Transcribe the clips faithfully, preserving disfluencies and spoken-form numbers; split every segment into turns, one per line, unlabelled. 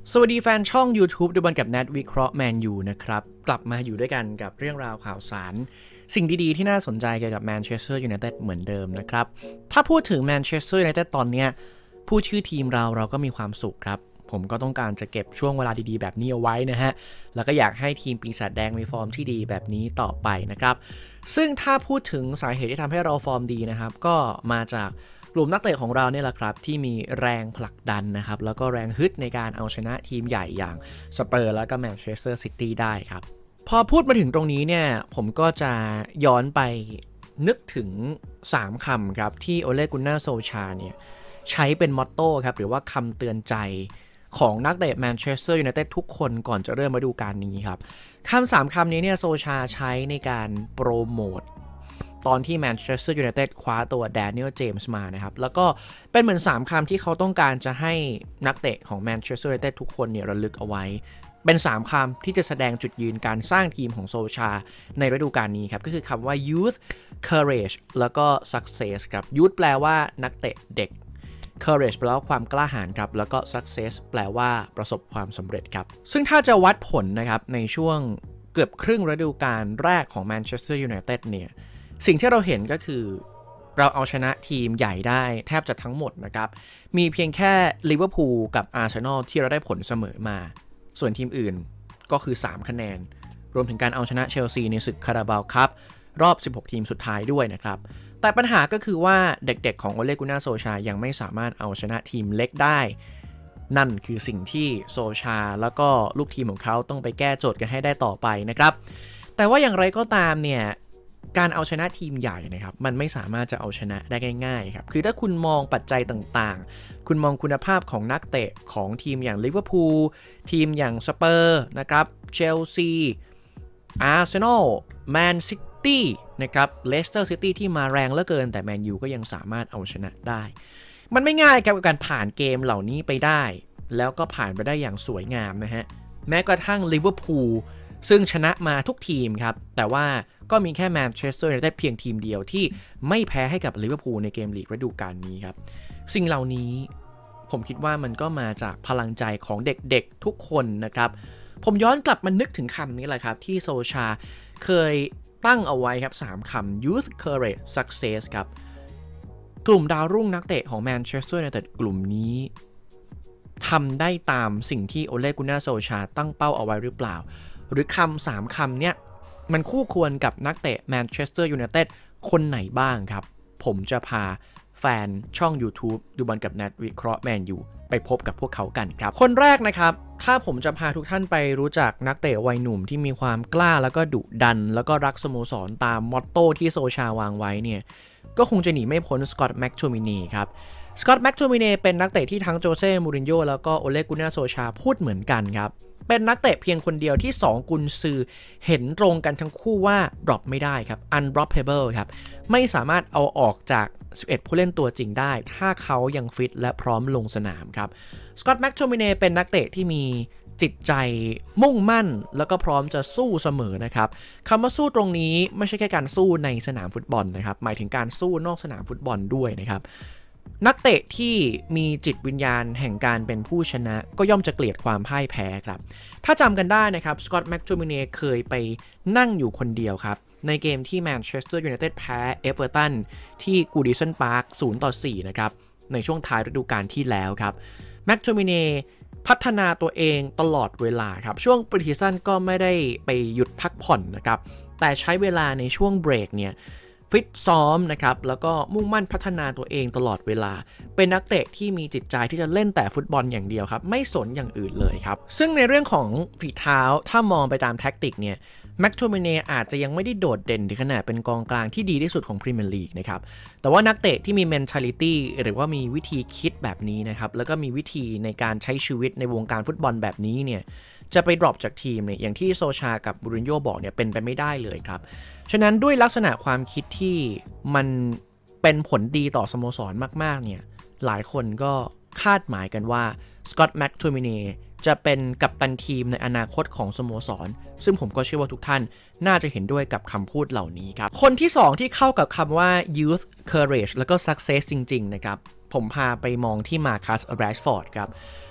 สวัสดีแฟนช่อง YouTube ดูบอลกับแนทวิเคราะห์แมนยูนะครับกลับมาอยู่ด้วยกันกับเรื่องราวข่าวสารสิ่งดีๆที่น่าสนใจเกี่ยวกับแมนเชสเตอร์ยูไนเต็ดเหมือนเดิมนะครับถ้าพูดถึงแมนเชสเตอร์ยูไนเต็ดตอนนี้พูดชื่อทีมเราเราก็มีความสุขครับผมก็ต้องการจะเก็บช่วงเวลาดีๆแบบนี้เอาไว้นะฮะแล้วก็อยากให้ทีมปีศาจแดงมีฟอร์มที่ดีแบบนี้ต่อไปนะครับซึ่งถ้าพูดถึงสาเหตุที่ทำให้เราฟอร์มดีนะครับก็มาจากกลุ่มนักเตะของเราเนี่ยแหละครับที่มีแรงผลักดันนะครับแล้วก็แรงฮึดในการเอาชนะทีมใหญ่อย่างสเปอร์แล้วก็แมนเชสเตอร์ซิตี้ได้ครับพอพูดมาถึงตรงนี้เนี่ยผมก็จะย้อนไปนึกถึงสามคำครับที่โอเลกุนนาโซชาเนี่ยใช้เป็นมอตโต้ครับหรือว่าคำเตือนใจของนักเตะแมนเชสเตอร์ยูไนเต็ดทุกคนก่อนจะเริ่มฤดูกาลนี้ครับคำสามคำนี้เนี่ยโซชาใช้ในการโปรโมทตอนที่แมนเชสเตอร์ยูไนเต็ดคว้าตัวแดเนียลเจมส์มานะครับแล้วก็เป็นเหมือนสามคำที่เขาต้องการจะให้นักเตะของแมนเชสเตอร์ยูไนเต็ดทุกคนเนี่ยระลึกเอาไว้เป็นสามคำที่จะแสดงจุดยืนการสร้างทีมของโซชาในฤดูกาลนี้ครับก็คือคำว่า youth courage แล้วก็ success ครับ youth แปลว่านักเตะเด็ก courage แปลว่าความกล้าหาญครับแล้วก็ success แปลว่าประสบความสำเร็จครับซึ่งถ้าจะวัดผลนะครับในช่วงเกือบครึ่งฤดูกาลแรกของแมนเชสเตอร์ยูไนเต็ดเนี่ยสิ่งที่เราเห็นก็คือเราเอาชนะทีมใหญ่ได้แทบจะทั้งหมดนะครับมีเพียงแค่ลิเวอร์พูลกับอาร์เซนอลที่เราได้ผลเสมอมาส่วนทีมอื่นก็คือสามคะแนนรวมถึงการเอาชนะเชลซีในศึกคาราบาวคัพรอบสิบหกทีมสุดท้ายด้วยนะครับแต่ปัญหาก็คือว่าเด็กๆของโอเลกุน่าโซชายังไม่สามารถเอาชนะทีมเล็กได้นั่นคือสิ่งที่โซชาแล้วก็ลูกทีมของเขาต้องไปแก้โจทย์กันให้ได้ต่อไปนะครับแต่ว่าอย่างไรก็ตามเนี่ยการเอาชนะทีมใหญ่นะครับมันไม่สามารถจะเอาชนะได้ง่ายๆครับคือถ้าคุณมองปัจจัยต่างๆคุณมองคุณภาพของนักเตะของทีมอย่างลิเวอร์พูลทีมอย่างสเปอร์นะครับเชลซีอาร์เซนอลแมนซิตี้นะครับเลสเตอร์ซิตี้ที่มาแรงเหลือเกินแต่แมนยูก็ยังสามารถเอาชนะได้มันไม่ง่ายครับกับการผ่านเกมเหล่านี้ไปได้แล้วก็ผ่านไปได้อย่างสวยงามนะฮะแม้กระทั่งลิเวอร์พูลซึ่งชนะมาทุกทีมครับแต่ว่าก็มีแค่แมนเชสเตอร์ยูไนเต็ดเพียงทีมเดียวที่ไม่แพ้ให้กับลิเวอร์พูลในเกมลีกฤดูกาลนี้ครับสิ่งเหล่านี้ผมคิดว่ามันก็มาจากพลังใจของเด็กๆทุกคนนะครับผมย้อนกลับมานึกถึงคำนี้แหละครับที่โซชาเคยตั้งเอาไว้ครับสามคำ youth courage success ครับกลุ่มดาวรุ่งนักเตะของแมนเชสเตอร์ยูไนเต็ดกลุ่มนี้ทำได้ตามสิ่งที่โอเลกุน่าโซชาตั้งเป้าเอาไว้หรือเปล่าหรือคำสามคำเนี้ยมันคู่ควรกับนักเตะแมนเชสเตอร์ยูไนเต็ดคนไหนบ้างครับผมจะพาแฟนช่อง YouTube ดูบอลกับแนทวิเคราะห์แมนยูไปพบกับพวกเขากันครับคนแรกนะครับถ้าผมจะพาทุกท่านไปรู้จักนักเตะวัยหนุ่มที่มีความกล้าแล้วก็ดุดันแล้วก็รักสโมสรตามมอตโต้ที่โซชาวางไว้เนี่ยก็คงจะหนีไม่พ้นสกอตต์แม็กโทมินีครับสกอตต์แม็กโทมินีเป็นนักเตะที่ทั้งโจเซ่มูรินโญ่แล้วก็โอเลกุน่าโซชาพูดเหมือนกันครับเป็นนักเตะเพียงคนเดียวที่สองกุนซือเห็นตรงกันทั้งคู่ว่า drop ไม่ได้ครับ undroppable ครับไม่สามารถเอาออกจากสิบเอ็ดผู้เล่นตัวจริงได้ถ้าเขายังฟิตและพร้อมลงสนามครับสกอตต์แม็กโทมินีเป็นนักเตะที่มีจิตใจมุ่งมั่นแล้วก็พร้อมจะสู้เสมอนะครับคำว่าสู้ตรงนี้ไม่ใช่แค่การสู้ในสนามฟุตบอลนะครับหมายถึงการสู้นอกสนามฟุตบอลด้วยนะครับนักเตะที่มีจิตวิญญาณแห่งการเป็นผู้ชนะก็ย่อมจะเกลียดความพ่ายแพ้ครับถ้าจำกันได้นะครับสกอตต์แม็กโทมินีเคยไปนั่งอยู่คนเดียวครับในเกมที่แมนเชสเตอร์ยูไนเต็ดแพ้เอเวอร์ตันที่กูดิสันพาร์คศูนย์ต่อสี่นะครับในช่วงท้ายฤดูกาลที่แล้วครับแม็กโทมินีพัฒนาตัวเองตลอดเวลาครับช่วงปรีซีซั่นก็ไม่ได้ไปหยุดพักผ่อนนะครับแต่ใช้เวลาในช่วงเบรกเนี่ยฟิตซ้อมนะครับแล้วก็มุ่งมั่นพัฒนาตัวเองตลอดเวลาเป็นนักเตะที่มีจิตใจที่จะเล่นแต่ฟุตบอลอย่างเดียวครับไม่สนอย่างอื่นเลยครับซึ่งในเรื่องของฝีเท้าถ้ามองไปตามแท็กติกเนี่ยแม็กโทมินีอาจจะยังไม่ได้โดดเด่นถึงขนาดเป็นกองกลางที่ดีที่สุดของพรีเมียร์ลีกนะครับแต่ว่านักเตะที่มี mentality หรือว่ามีวิธีคิดแบบนี้นะครับแล้วก็มีวิธีในการใช้ชีวิตในวงการฟุตบอลแบบนี้เนี่ยจะไปดรอปจากทีมเนี่ยอย่างที่โซชากับบูรินโญ่บอกเนี่ยเป็นไปไม่ได้เลยครับฉะนั้นด้วยลักษณะความคิดที่มันเป็นผลดีต่อสโมสรมากๆเนี่ยหลายคนก็คาดหมายกันว่าสกอตต์แม็กโทมินีจะเป็นกัปตันทีมในอนาคตของสโมสรซึ่งผมก็เชื่อว่าทุกท่านน่าจะเห็นด้วยกับคำพูดเหล่านี้ครับคนที่สองที่เข้ากับคำว่า youth courage แล้วก็ success จริงๆนะครับผมพาไปมองที่มาคัส แรชฟอร์ดครับ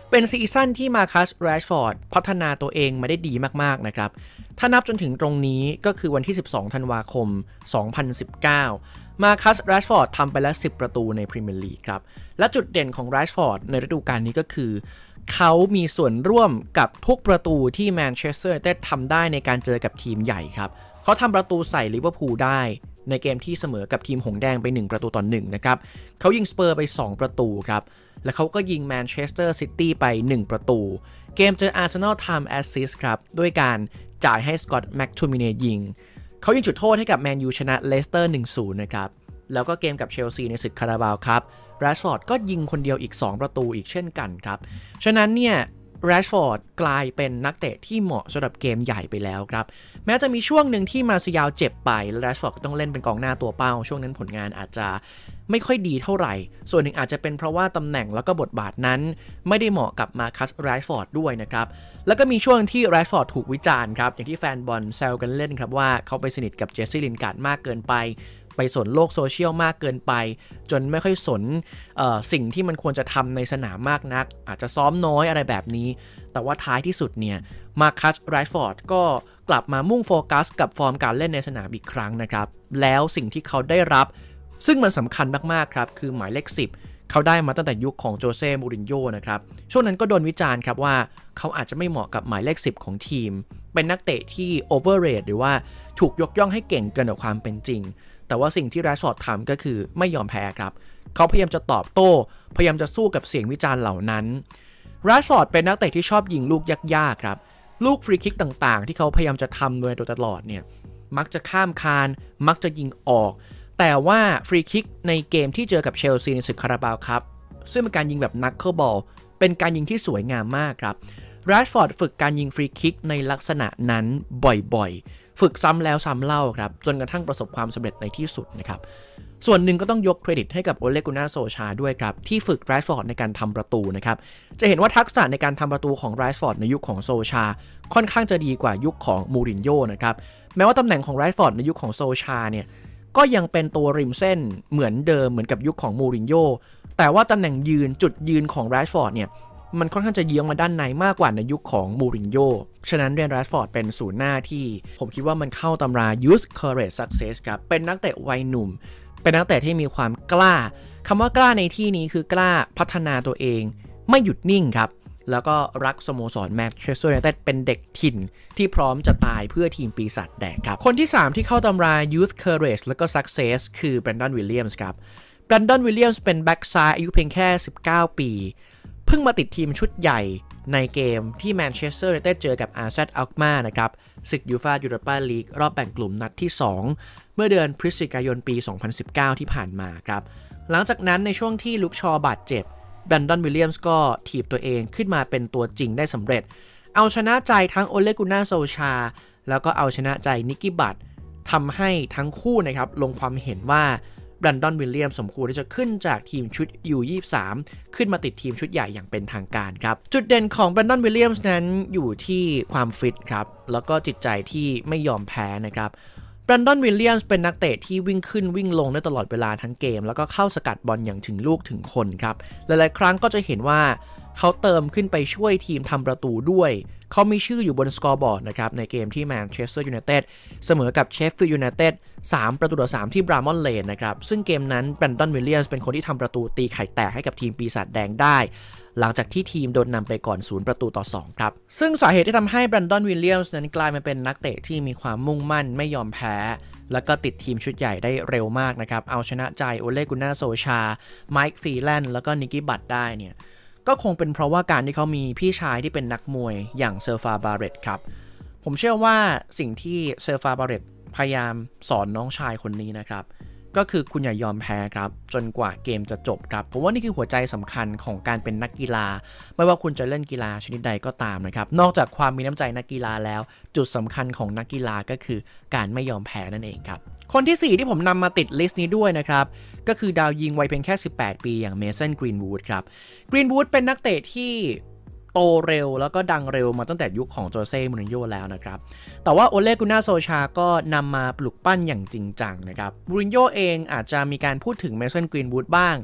เป็นซีซั่นที่มาคัส แรชฟอร์ดพัฒนาตัวเองมาได้ดีมากๆนะครับถ้านับจนถึงตรงนี้ก็คือวันที่สิบสองธันวาคมสองพันสิบเก้ามาคัส แรชฟอร์ดทำไปแล้วสิบประตูในพรีเมียร์ลีกครับและจุดเด่นของ แรชฟอร์ดในฤดูกาลนี้ก็คือเขามีส่วนร่วมกับทุกประตูที่แมนเชสเตอร์ยูไนเต็ดทำได้ในการเจอกับทีมใหญ่ครับเขาทำประตูใส่ลิเวอร์พูลได้ในเกมที่เสมอกับทีมหงแดงไปหนึ่งประตูต่อหนึ่งนะครับเขายิงสเปอร์ไปสองประตูครับและเขาก็ยิงแมนเชสเตอร์ซิตี้ไปหนึ่งประตูเกมเจออาร์เซนอลทำแอสซิสต์ครับด้วยการจ่ายให้สกอตต์แม็กทูมิเนยิงเขายิงจุดโทษให้กับแมนยูชนะเลสเตอร์ หนึ่งศูนย์ นะครับแล้วก็เกมกับเชลซีในศึกคาราบาวครับแรชฟอร์ดก็ยิงคนเดียวอีกสองประตูอีกเช่นกันครับฉะนั้นเนี่ยแรชฟอร์ดกลายเป็นนักเตะที่เหมาะสำหรับเกมใหญ่ไปแล้วครับแม้จะมีช่วงหนึ่งที่มาซิยาวเจ็บไปและแรชฟอร์ดก็ต้องเล่นเป็นกองหน้าตัวเป้าช่วงนั้นผลงานอาจจะไม่ค่อยดีเท่าไหร่ส่วนหนึ่งอาจจะเป็นเพราะว่าตำแหน่งแล้วก็บทบาทนั้นไม่ได้เหมาะกับมาคัส แรชฟอร์ดด้วยนะครับแล้วก็มีช่วงที่แรชฟอร์ดถูกวิจารณ์ครับอย่างที่แฟนบอลแซวกันเล่นครับว่าเขาไปสนิทกับเจสซี่ลินการ์ดมากเกินไปไปสนโลกโซเชียลมากเกินไปจนไม่ค่อยสนเอ่อสิ่งที่มันควรจะทำในสนามมากนักอาจจะซ้อมน้อยอะไรแบบนี้แต่ว่าท้ายที่สุดเนี่ยมาคัส แรชฟอร์ดก็กลับมามุ่งโฟกัสกับฟอร์มการเล่นในสนามอีกครั้งนะครับแล้วสิ่งที่เขาได้รับซึ่งมันสำคัญมากๆครับคือหมายเลขสิบเขาได้มาตั้งแต่ยุคของโจเซ่ มูรินโญ่นะครับช่วงนั้นก็โดนวิจารณ์ครับว่าเขาอาจจะไม่เหมาะกับหมายเลขสิบของทีมเป็นนักเตะที่โอเวอร์เรทหรือว่าถูกยกย่องให้เก่งเกินกว่าความเป็นจริงแต่ว่าสิ่งที่แรชฟอร์ดทำก็คือไม่ยอมแพ้ครับเขาพยายามจะตอบโต้พยายามจะสู้กับเสียงวิจารณ์เหล่านั้นแรชฟอร์ดเป็นนักเตะที่ชอบยิงลูกยากๆครับลูกฟรีคิกต่างๆที่เขาพยายามจะทำโดยตลอดเนี่ยมักจะข้ามคานมักจะยิงออกแต่ว่าฟรีคิกในเกมที่เจอกับเชลซีในศึกคาราบาวครับซึ่งเป็นการยิงแบบนักเคิลบอลเป็นการยิงที่สวยงามมากครับแรชฟอร์ดฝึกการยิงฟรีคิกในลักษณะนั้นบ่อยๆฝึกซ้ำแล้วซ้ำเล่าครับจนกระทั่งประสบความสำเร็จในที่สุดนะครับส่วนหนึ่งก็ต้องยกเครดิตให้กับโอเลกุน่าโซชาด้วยครับที่ฝึกแรชฟอร์ดในการทำประตูนะครับจะเห็นว่าทักษะในการทำประตูของแรชฟอร์ดในยุคของโซชาค่อนข้างจะดีกว่ายุคของมูรินโญ่นะครับแม้ว่าตำแหน่งของแรชฟอร์ดในยุคของโซชาเนี่ยก็ยังเป็นตัวริมเส้นเหมือนเดิมเหมือนกับยุคของมูรินโญ่แต่ว่าตำแหน่งยืนจุดยืนของแรชฟอร์ดเนี่ยมันค่อนข้างจะเยื้องมาด้านในมากกว่าในยุคของมูรินโญ่ฉะนั้นเรน แรชฟอร์ดเป็นศูนย์หน้าที่ผมคิดว่ามันเข้าตำรา Youth Courage Success ครับเป็นนักเตะวัยหนุ่มเป็นนักเตะที่มีความกล้าคำว่ากล้าในที่นี้คือกล้าพัฒนาตัวเองไม่หยุดนิ่งครับแล้วก็รักสโมสรแมนเชสเตอร์ยูไนเต็ดเป็นเด็กถิ่นที่พร้อมจะตายเพื่อทีมปีศาจแดงครับคนที่สามที่เข้าตำรา Youth Courage แล้วก็ Success คือแบรนดอน วิลเลียมส์ครับแบรนดอน วิลเลียมส์เป็นแบ็กซ้ายอายุเพียงแค่สิบเก้าปีเพิ่งมาติดทีมชุดใหญ่ในเกมที่แมนเชสเตอร์ยูไนเต็ดเจอกับ อาร์ แซด อัลกมานะครับศึกยูฟ่ายูโรปาลีกรอบแบ่งกลุ่มนัดที่สองเมื่อเดือนพฤศจิกายนปีสองพันสิบเก้าที่ผ่านมาครับหลังจากนั้นในช่วงที่ลุคชอบาดเจ็บแบรนดอน วิลเลียมส์ก็ถีบตัวเองขึ้นมาเป็นตัวจริงได้สำเร็จเอาชนะใจทั้งโอเลกุน่าโซชาแล้วก็เอาชนะใจนิกกี้บัตทำให้ทั้งคู่นะครับลงความเห็นว่าแบรนดอน วิลเลียมสมควรที่จะขึ้นจากทีมชุด ยู ยี่สิบสาม ขึ้นมาติดทีมชุดใหญ่อย่างเป็นทางการครับจุดเด่นของแบรนดอน วิลเลียมส์นั้นอยู่ที่ความฟิตครับแล้วก็จิตใจที่ไม่ยอมแพ้นะครับแบรนดอน วิลเลียมส์เป็นนักเตะที่วิ่งขึ้นวิ่งลงได้ตลอดเวลาทั้งเกมแล้วก็เข้าสกัดบอลอย่างถึงลูกถึงคนครับหลายๆครั้งก็จะเห็นว่าเขาเติมขึ้นไปช่วยทีมทำประตูด้วยเขามีชื่ออยู่บนสกอร์บอร์ดนะครับในเกมที่แมนเชสเตอร์ยูไนเต็ดเสมอกับเชฟฟิลด์ยูไนเต็ดสามประตูต่อสามที่บรามอนเลนนะครับซึ่งเกมนั้นแบรนดอน วิลเลียมส์เป็นคนที่ทำประตูตีไข่แตกให้กับทีมปีศาจแดงได้หลังจากที่ทีมโดนนำไปก่อนศูนย์ประตูต่อสองครับซึ่งสาเหตุที่ทำให้แบรนดอน วิลเลียมส์นั้นกลายมาเป็นนักเตะที่มีความมุ่งมั่นไม่ยอมแพ้แล้วก็ติดทีมชุดใหญ่ได้เร็วมากนะครับเอาชนะใจโอเลกุน่าโซชาไมค์ฟีแลนด์แล้วก็นิกกี้บัตได้เนี่ยก็คงเป็นเพราะว่าการที่เขามีพี่ชายที่เป็นนักมวยอย่างเซอร์ฟาบาเรตครับผมเชื่อว่าสิ่งที่เซอร์ฟาบาเรตพยายามสอนน้องชายคนนี้นะครับก็คือคุณอย่ายอมแพ้ครับจนกว่าเกมจะจบครับผมว่านี่คือหัวใจสำคัญของการเป็นนักกีฬาไม่ว่าคุณจะเล่นกีฬาชนิดใดก็ตามนะครับนอกจากความมีน้ำใจนักกีฬาแล้วจุดสำคัญของนักกีฬาก็คือการไม่ยอมแพ้นั่นเองครับคนที่สี่ที่ผมนำมาติดลิสต์นี้ด้วยนะครับก็คือดาวยิงวัยเพียงแค่สิบแปดปีอย่างเมสัน กรีนวูดครับกรีนวูดเป็นนักเตะที่โตเร็วแล้วก็ดังเร็วมาตั้งแต่ยุคของโจเซ่ มูรินโญ่แล้วนะครับแต่ว่าโอเลกุน่าโซชาก็นำมาปลุกปั้นอย่างจริงจังนะครับมูรินโญ่เองอาจจะมีการพูดถึงเมสัน กรีนวูดบ้าง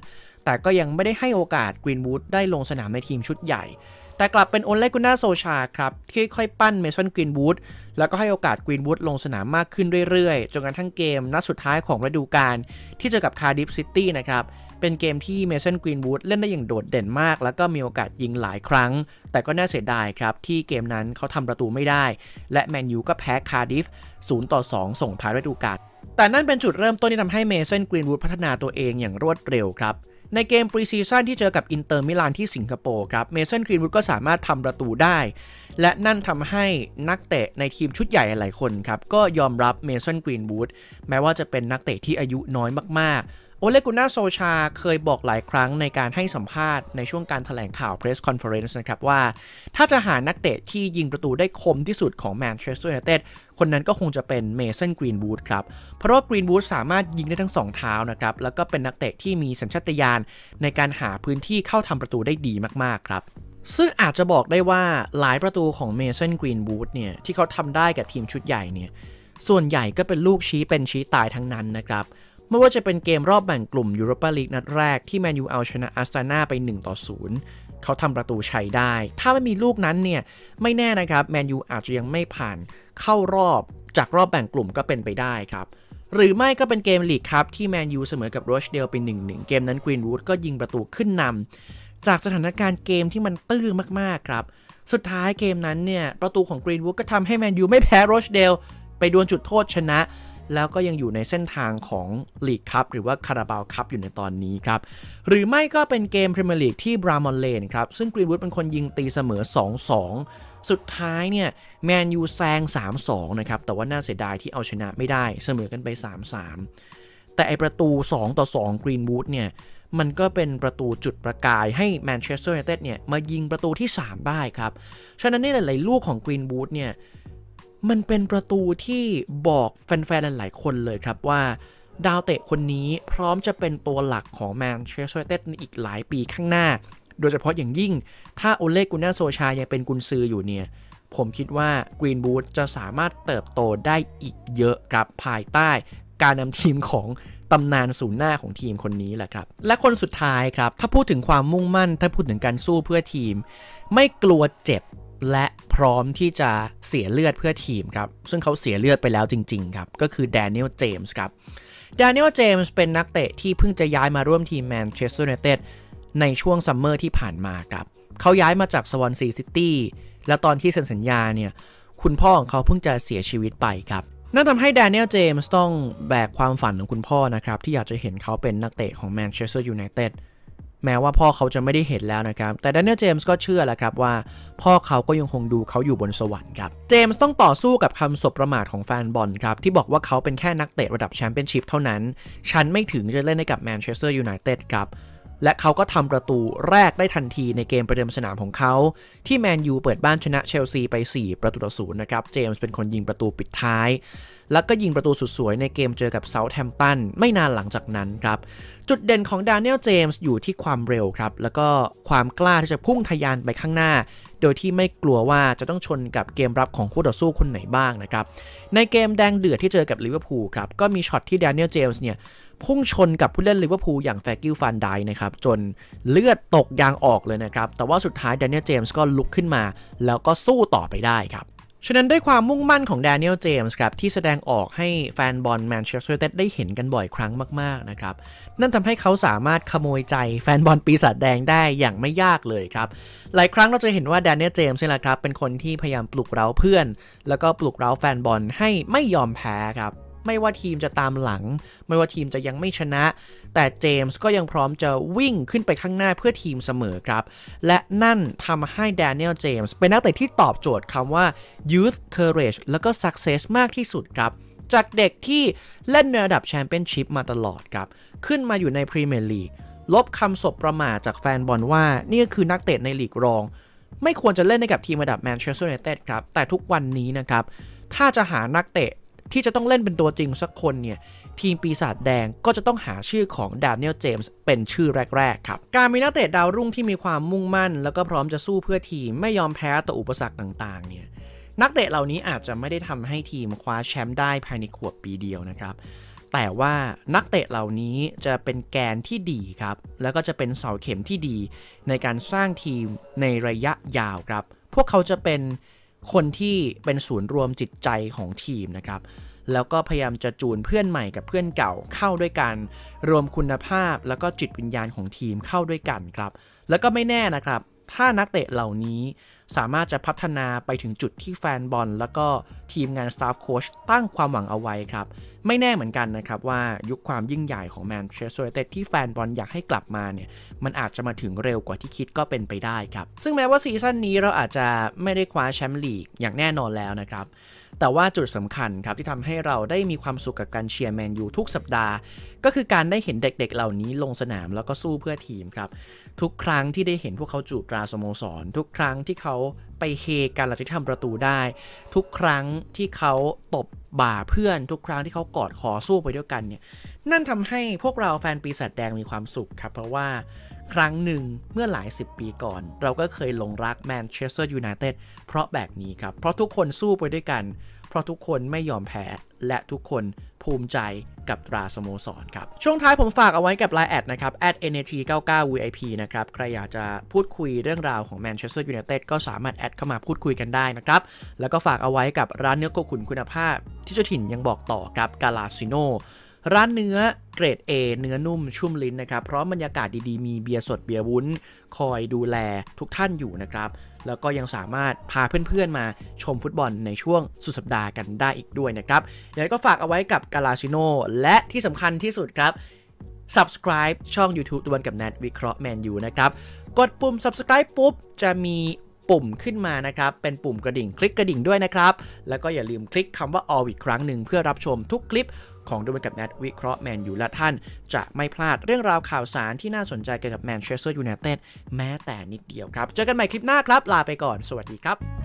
แต่ก็ยังไม่ได้ให้โอกาสกรีนวูดได้ลงสนามในทีมชุดใหญ่แต่กลับเป็นโอเลกุน่าโซชาครับที่ค่อยปั้นเมสันกรีนวูดแล้วก็ให้โอกาสกรีนวูดลงสนามมากขึ้นเรื่อยๆจนกระทั่งเกมนัดสุดท้ายของฤดูกาลที่เจอกับคาร์ดิฟซิตี้นะครับเป็นเกมที่เมสันกรีนวูดเล่นได้อย่างโดดเด่นมากแล้วก็มีโอกาสยิงหลายครั้งแต่ก็น่าเสียดายครับที่เกมนั้นเขาทำประตูไม่ได้และแมนยูก็แพ้คาร์ดิฟศูนย์ต่อสองส่งท้ายฤดูกาลแต่นั่นเป็นจุดเริ่มต้นที่ทำให้เมสันกรีนวูดพัฒนาตัวเองอย่างรวดเร็วครับในเกมปรีซีซั่นที่เจอกับอินเตอร์มิลานที่สิงคโปร์ครับเมสันกรีนวูดก็สามารถทำประตูได้และนั่นทำให้นักเตะในทีมชุดใหญ่หลายคนครับก็ยอมรับเมสันกรีนวูดแม้ว่าจะเป็นนักเตะที่อายุน้อยมากๆโอเลกุน่าโซชาเคยบอกหลายครั้งในการให้สัมภาษณ์ในช่วงการแถลงข่าว Press Conference นะครับว่าถ้าจะหานักเตะที่ยิงประตูได้คมที่สุดของแมนเชสเตอร์ยูไนเต็ดคนนั้นก็คงจะเป็นเมสันกรีนวูดครับเพราะว่ากรีนวูดสามารถยิงได้ทั้งสองเท้านะครับแล้วก็เป็นนักเตะที่มีสัญชาตญาณในการหาพื้นที่เข้าทำประตูได้ดีมากๆครับซึ่งอาจจะบอกได้ว่าหลายประตูของเมสันกรีนวูดเนี่ยที่เขาทำได้กับทีมชุดใหญ่เนี่ยส่วนใหญ่ก็เป็นลูกชี้เป็นชี้ตายทั้งนั้นนะครับไม่ว่าจะเป็นเกมรอบแบ่งกลุ่มยูโรปาลีกนัดแรกที่แมนยูเอาชนะอาสตานาไปหนึ่งต่อศูนย์เขาทำประตูชัยได้ถ้าไม่มีลูกนั้นเนี่ยไม่แน่นะครับแมนยูอาจจะยังไม่ผ่านเข้ารอบจากรอบแบ่งกลุ่มก็เป็นไปได้ครับหรือไม่ก็เป็นเกมลีกครับที่แมนยูเสมอกับโรชเดลไป หนึ่งหนึ่ง เกมนั้นกรีนวูดก็ยิงประตูขึ้นนำจากสถานการณ์เกมที่มันตื้อมากๆครับสุดท้ายเกมนั้นเนี่ยประตูของกรีนวูดก็ทำให้แมนยูไม่แพ้โรชเดลไปดวลจุดโทษชนะแล้วก็ยังอยู่ในเส้นทางของลีกคัพหรือว่าคาราบาวคัพอยู่ในตอนนี้ครับหรือไม่ก็เป็นเกมพรีเมียร์ลีกที่บรามอนเลนครับซึ่งกรีนวูดเป็นคนยิงตีเสมอ สองสอง สุดท้ายเนี่ยแมนยูแซง สามสอง นะครับแต่ว่าน่าเสียดายที่เอาชนะไม่ได้เสมอกันไป สามสาม แต่ไอประตู สองต่อสอง กรีนวูดเนี่ยมันก็เป็นประตูจุดประกายให้แมนเชสเตอร์ยูไนเต็ดเนี่ยมายิงประตูที่สามได้ครับฉะนั้นนี่หลายๆลูกของกรีนวูดเนี่ยมันเป็นประตูที่บอกแฟนๆหลายๆคนเลยครับว่าดาวเตะคนนี้พร้อมจะเป็นตัวหลักของแมนเชสเตอร์ยูไนเต็ดในอีกหลายปีข้างหน้าโดยเฉพาะอย่างยิ่งถ้าโอเลกุน่าโซชายังเป็นกุนซืออยู่เนี่ยผมคิดว่ากรีนวูดจะสามารถเติบโตได้อีกเยอะครับภายใต้การนำทีมของตำนานศูนย์หน้าของทีมคนนี้แหละครับและคนสุดท้ายครับถ้าพูดถึงความมุ่งมั่นถ้าพูดถึงการสู้เพื่อทีมไม่กลัวเจ็บและพร้อมที่จะเสียเลือดเพื่อทีมครับซึ่งเขาเสียเลือดไปแล้วจริงๆครับก็คือแดเนียลเจมส์ครับแดเนียลเจมส์เป็นนักเตะที่เพิ่งจะย้ายมาร่วมทีมแมนเชสเตอร์ยูไนเต็ดในช่วงซัมเมอร์ที่ผ่านมาครับเขาย้ายมาจากสวอนซีซิตี้และตอนที่เซ็นสัญญาเนี่ยคุณพ่อของเขาเพิ่งจะเสียชีวิตไปครับนั่นทำให้แดเนียลเจมส์ต้องแบกความฝันของคุณพ่อนะครับที่อยากจะเห็นเขาเป็นนักเตะของแมนเชสเตอร์ยูไนเต็ดแม้ว่าพ่อเขาจะไม่ได้เห็นแล้วนะครับแต่แดเนียลเจมส์ก็เชื่อแหละครับว่าพ่อเขาก็ยังคงดูเขาอยู่บนสวรรค์ครับเจมส์ต้องต่อสู้กับคำสบประมาทของแฟนบอลครับที่บอกว่าเขาเป็นแค่นักเตะระดับแชมเปี้ยนชิพเท่านั้นฉันไม่ถึงจะเล่นให้กับแมนเชสเตอร์ยูไนเต็ดครับและเขาก็ทำประตูแรกได้ทันทีในเกมประเดิมสนามของเขาที่แมนยูเปิดบ้านชนะเชลซีไปสี่ประตูต่อศูนย์นะครับเจมส์เป็นคนยิงประตูปิดท้ายแล้วก็ยิงประตูสุดสวยในเกมเจอกับเซาท์แฮมป์ตันไม่นานหลังจากนั้นครับจุดเด่นของดานิเอลเจมส์อยู่ที่ความเร็วครับแล้วก็ความกล้าที่จะพุ่งทะยานไปข้างหน้าโดยที่ไม่กลัวว่าจะต้องชนกับเกมรับของคู่ต่อสู้คนไหนบ้างนะครับในเกมแดงเดือดที่เจอกับลิเวอร์พูลครับก็มีช็อตที่ดานิเอลเจมส์เนี่ยพุ่งชนกับผู้เล่นลิเวอร์พูลอย่างแฟกิลฟันไดนะครับจนเลือดตกยางออกเลยนะครับแต่ว่าสุดท้ายดานิเอลเจมส์ก็ลุกขึ้นมาแล้วก็สู้ต่อไปได้ครับฉะนั้นด้วยความมุ่งมั่นของแดเนียลเจมส์ครับที่แสดงออกให้แฟนบอลแมนเชสเตอร์ยูไนเต็ดได้เห็นกันบ่อยครั้งมากๆนะครับนั่นทำให้เขาสามารถขโมยใจแฟนบอลปีศาจแดงได้อย่างไม่ยากเลยครับหลายครั้งเราจะเห็นว่าแดเนียลเจมส์นี่แหละครับเป็นคนที่พยายามปลุกเร้าเพื่อนแล้วก็ปลุกเร้าแฟนบอลให้ไม่ยอมแพ้ครับไม่ว่าทีมจะตามหลังไม่ว่าทีมจะยังไม่ชนะแต่เจมส์ก็ยังพร้อมจะวิ่งขึ้นไปข้างหน้าเพื่อทีมเสมอครับและนั่นทำให้แดเนียลเจมส์เป็นนักเตะที่ตอบโจทย์คำว่า youth courage แล้วก็ success มากที่สุดครับจากเด็กที่เล่นในระดับแชมเปี้ยนชิพมาตลอดครับขึ้นมาอยู่ในพรีเมียร์ลีกลบคำสบประมาทจากแฟนบอลว่านี่คือนักเตะในลีกรองไม่ควรจะเล่นให้กับทีมระดับแมนเชสเตอร์ยูไนเต็ดครับแต่ทุกวันนี้นะครับถ้าจะหานักเตะที่จะต้องเล่นเป็นตัวจริงสักคนเนี่ยทีมปีศาจแดงก็จะต้องหาชื่อของดานิเอลเจมส์เป็นชื่อแรกๆครับการมีนักเตะดาวรุ่งที่มีความมุ่งมั่นแล้วก็พร้อมจะสู้เพื่อทีมไม่ยอมแพ้ต่ออุปสรรคต่างๆเนี่ยนักเตะเหล่านี้อาจจะไม่ได้ทำให้ทีมคว้าแชมป์ได้ภายในขวบปีเดียวนะครับแแต่ว่านักเตะเหล่านี้จะเป็นแกนที่ดีครับแล้วก็จะเป็นเสาเข็มที่ดีในการสร้างทีมในระยะยาวครับพวกเขาจะเป็นคนที่เป็นศูนย์รวมจิตใจของทีมนะครับแล้วก็พยายามจะจูนเพื่อนใหม่กับเพื่อนเก่าเข้าด้วยกันรวมคุณภาพแล้วก็จิตวิญญาณของทีมเข้าด้วยกันครับแล้วก็ไม่แน่นะครับถ้านักเตะเหล่านี้สามารถจะพัฒนาไปถึงจุดที่แฟนบอลแล้วก็ทีมงานสตาฟโค้ชตั้งความหวังเอาไว้ครับไม่แน่เหมือนกันนะครับว่ายุคความยิ่งใหญ่ของแมนเชสเตอร์ยูไนเต็ดที่แฟนบอลอยากให้กลับมาเนี่ยมันอาจจะมาถึงเร็วกว่าที่คิดก็เป็นไปได้ครับซึ่งแม้ว่าซีซั่นนี้เราอาจจะไม่ได้คว้าแชมป์ลีกอย่างแน่นอนแล้วนะครับแต่ว่าจุดสำคัญครับที่ทำให้เราได้มีความสุขกับการเชียร์แมนยูทุกสัปดาห์ก็คือการได้เห็นเด็กๆเหล่านี้ลงสนามแล้วก็สู้เพื่อทีมครับทุกครั้งที่ได้เห็นพวกเขาจูบตราสโมสรทุกครั้งที่เขาไปเฮกันหลังจากทำประตูได้ทุกครั้งที่เขาตบบ่าเพื่อนทุกครั้งที่เขากอดคอสู้ไปด้วยกันเนี่ยนั่นทำให้พวกเราแฟนปีศาจแดงมีความสุขครับเพราะว่าครั้งหนึ่งเมื่อหลายสิบปีก่อนเราก็เคยหลงรักแมนเชสเตอร์ยูไนเต็ดเพราะแบบนี้ครับเพราะทุกคนสู้ไปด้วยกันเพราะทุกคนไม่ยอมแพ้และทุกคนภูมิใจกับตราสโมสรครับช่วงท้ายผมฝากเอาไว้กับ ไลน์ แอดนะครับ แอท เอ็น เอ ที เก้าสิบเก้า วี ไอ พี นะครับใครอยากจะพูดคุยเรื่องราวของแมนเชสเตอร์ยูไนเต็ดก็สามารถแอดเข้ามาพูดคุยกันได้นะครับแล้วก็ฝากเอาไว้กับร้านเนื้อโกขุนคุณภาพที่เจ้าถิ่นยังบอกต่อกับกาลาซิโนร้านเนื้อเกรด A เนื้อนุ่มชุ่มลิ้นนะครับเพราะบรรยากาศดีๆมีเบียร์สดเบียร์วุ้นคอยดูแลทุกท่านอยู่นะครับแล้วก็ยังสามารถพาเพื่อนๆมาชมฟุตบอลในช่วงสุดสัปดาห์กันได้อีกด้วยนะครับยังไงก็ฝากเอาไว้กับกาลาซิโนและที่สำคัญที่สุดครับ Subscribe ช่อง YouTube ดวลกับแนทวิเคราะห์แมนยูนะครับกดปุ่ม Subscribe ปุ๊บจะมีปุ่มขึ้นมานะครับเป็นปุ่มกระดิ่งคลิกกระดิ่งด้วยนะครับแล้วก็อย่าลืมคลิกคำว่า All อีกครั้งหนึ่งเพื่อรับชมทุกคลิปของดวลกับแนทวิเคราะห์แมนยูและท่านจะไม่พลาดเรื่องราวข่าวสารที่น่าสนใจเกี่ยวกับแมนเชสเตอร์ยูไนเต็ดแม้แต่นิดเดียวครับเจอกันใหม่คลิปหน้าครับลาไปก่อนสวัสดีครับ